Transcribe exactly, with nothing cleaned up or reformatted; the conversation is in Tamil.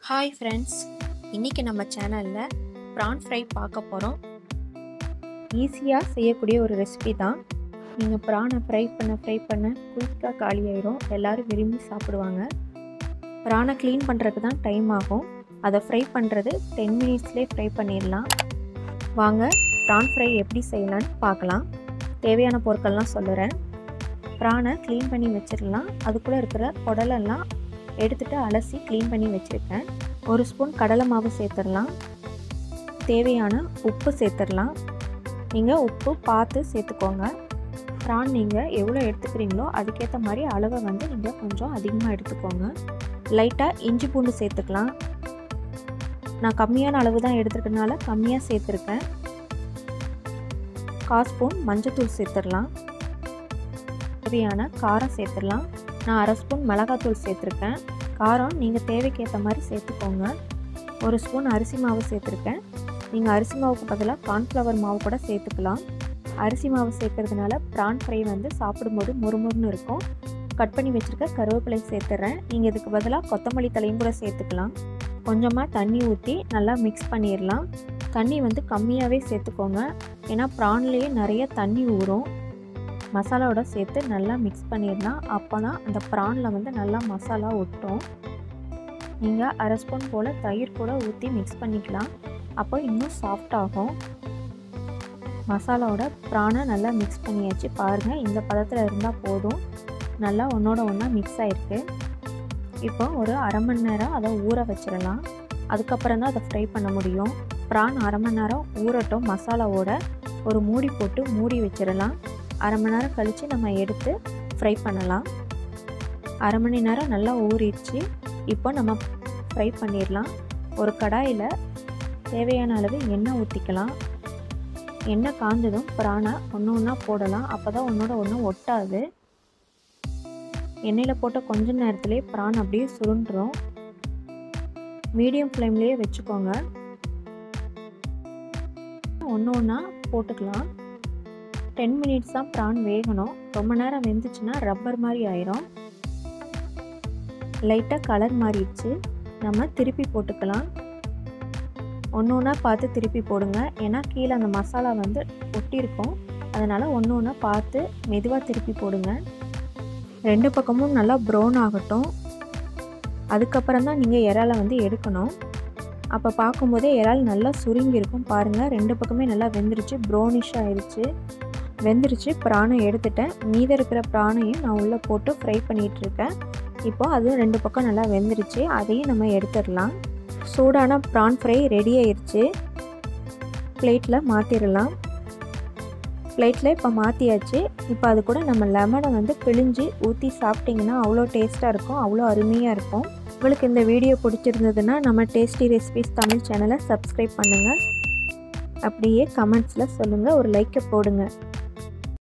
ஹாய் ஃப்ரெண்ட்ஸ், இன்றைக்கி நம்ம சேனலில் ப்ரான் ஃப்ரை பார்க்க போகிறோம். ஈஸியாக செய்யக்கூடிய ஒரு ரெசிபி தான். நீங்கள் ப்ரானை ஃப்ரை பண்ண ஃப்ரை பண்ண குயிக்காக காலி ஆயிரும். எல்லோரும் விரும்பி சாப்பிடுவாங்க. ப்ரானை க்ளீன் பண்ணுறதுக்கு தான் டைம் ஆகும். அதை ஃப்ரை பண்ணுறது டென் மினிட்ஸ்லேயே ஃப்ரை பண்ணிடலாம். வாங்க ப்ரான் ஃப்ரை எப்படி செய்யலான்னு பார்க்கலாம். தேவையான பொருட்கள்லாம் சொல்லுறேன். ப்ரானை க்ளீன் பண்ணி வச்சிடலாம். அதுக்குள்ளே இருக்கிற குடலெல்லாம் எடுத்துகிட்டு அலசி க்ளீன் பண்ணி வச்சுருக்கேன். ஒரு ஸ்பூன் கடலை மாவு சேர்த்துடலாம். தேவையான உப்பு சேர்த்துடலாம். நீங்கள் உப்பு பார்த்து சேர்த்துக்கோங்க. ப்ரான் நீங்கள் எவ்வளோ எடுத்துக்கிறீங்களோ அதுக்கேற்ற மாதிரி அளவை வந்து நீங்கள் கொஞ்சம் அதிகமாக எடுத்துக்கோங்க. லைட்டாக இஞ்சி பூண்டு சேர்த்துக்கலாம். நான் கம்மியான அளவு தான் எடுத்துருக்கனால கம்மியாக சேர்த்துருக்கேன். கால் ஸ்பூன் மஞ்சத்தூள் சேர்த்துடலாம். தேவையான காரம் சேர்த்துடலாம். நான் அரை ஸ்பூன் மிளகாத்தூள் சேர்த்துருக்கேன். காரம் நீங்கள் தேவைக்கேற்ற மாதிரி சேர்த்துக்கோங்க. ஒரு ஸ்பூன் அரிசி மாவு சேர்த்துருக்கேன். நீங்கள் அரிசி மாவுக்கு பதிலாக கார்ன்ஃப்ளவர் மாவு கூட சேர்த்துக்கலாம். அரிசி மாவு சேர்க்கறதுனால ப்ரான் ஃப்ரை வந்து சாப்பிடும்போது முறுமுறுன்னு இருக்கும். கட் பண்ணி வச்சுருக்க கருவேப்பிலை சேர்த்துட்றேன். நீங்கள் இதுக்கு பதிலாக கொத்தமல்லி தலையும் கூட சேர்த்துக்கலாம். கொஞ்சமாக தண்ணி ஊற்றி நல்லா மிக்ஸ் பண்ணிடலாம். தண்ணி வந்து கம்மியாகவே சேர்த்துக்கோங்க, ஏன்னா ப்ரான்லேயே நிறைய தண்ணி ஊறும். மசாலாவோட சேர்த்து நல்லா மிக்ஸ் பண்ணிடலாம். அப்போ தான் அந்த ப்ரானில் வந்து நல்லா மசாலா ஒட்டும். நீங்கள் அரை ஸ்பூன் போல் தயிர் கூட ஊற்றி மிக்ஸ் பண்ணிக்கலாம். அப்போ இன்னும் சாஃப்டாகும். மசாலாவோட ப்ரானை நல்லா மிக்ஸ் பண்ணியாச்சு. பாருங்கள், இந்த பதத்தில் இருந்தால் போதும். நல்லா ஒன்றோட ஒன்றா மிக்ஸ் ஆகிருக்கு. இப்போ ஒரு அரை மணி நேரம் அதை ஊற வச்சிடலாம். அதுக்கப்புறம் தான் அதை ஃப்ரை பண்ண முடியும். ப்ரான் அரை மணி நேரம் ஊறட்டும். மசாலாவோட ஒரு மூடி போட்டு மூடி வச்சிடலாம். அரை மணி நேரம் கழித்து நம்ம எடுத்து ஃப்ரை பண்ணலாம். அரை மணி நேரம் நல்லா ஊறிடுச்சு. இப்போ நம்ம ஃப்ரை பண்ணிடலாம். ஒரு கடாயில் தேவையான அளவு எண்ணெய் ஊற்றிக்கலாம். எண்ணெய் காஞ்சதும் ப்ரானை ஒன்று ஒன்றா போடலாம். அப்போ தான் ஒன்றோட ஒன்று ஒட்டாது. எண்ணெயில் போட்ட கொஞ்ச நேரத்துலேயே ப்ரான் அப்படியே சுருண்டுரும். மீடியம் ஃப்ளேம்லேயே வச்சுக்கோங்க. ஒன்று ஒன்றா போட்டுக்கலாம். டென் மினிட்ஸ் தான் ப்ரான் வேகணும். ரொம்ப நேரம் வெந்துச்சுன்னா ரப்பர் மாதிரி ஆயிரும். லைட்டாக கலர் மாறிடுச்சு. நம்ம திருப்பி போட்டுக்கலாம். ஒன்று ஒன்றா பார்த்து திருப்பி போடுங்க, ஏன்னா கீழே அந்த மசாலா வந்து ஒட்டியிருக்கும். அதனால் ஒன்று ஒன்றா பார்த்து மெதுவாக திருப்பி போடுங்க. ரெண்டு பக்கமும் நல்லா ப்ரௌன் ஆகட்டும். அதுக்கப்புறம் தான் நீங்கள் இறாலை வந்து எடுக்கணும். அப்போ பார்க்கும்போதே இறால் நல்லா சுருங்கியிருக்கும். பாருங்கள், ரெண்டு பக்கமே நல்லா வெந்துருச்சு. ப்ரௌனிஷ் ஆயிடுச்சு. வெந்துருச்சு. ப்ரானை எடுத்துட்டேன். மீத இருக்கிற ப்ரானையும் நான் உள்ளே போட்டு ஃப்ரை பண்ணிகிட்ருக்கேன். இப்போது அது ரெண்டு பக்கம் நல்லா வெந்துருச்சு. அதையும் நம்ம எடுத்துடலாம். சூடான ப்ரான் ஃப்ரை ரெடி ஆயிடுச்சு. பிளேட்டில் மாற்றிடலாம். பிளேட்டில் இப்போ மாற்றியாச்சு. இப்போ அது கூட நம்ம லெமனை வந்து பிழிஞ்சு ஊற்றி சாப்பிட்டிங்கன்னா அவ்வளோ டேஸ்ட்டாக இருக்கும். அவ்வளோ அருமையாக இருக்கும். உங்களுக்கு இந்த வீடியோ பிடிச்சிருந்ததுன்னா நம்ம டேஸ்டி ரெசிபிஸ் தமிழ் சேனலை சப்ஸ்கிரைப் பண்ணுங்கள். அப்படியே கமெண்ட்ஸில் சொல்லுங்கள். ஒரு லைக்கை போடுங்க.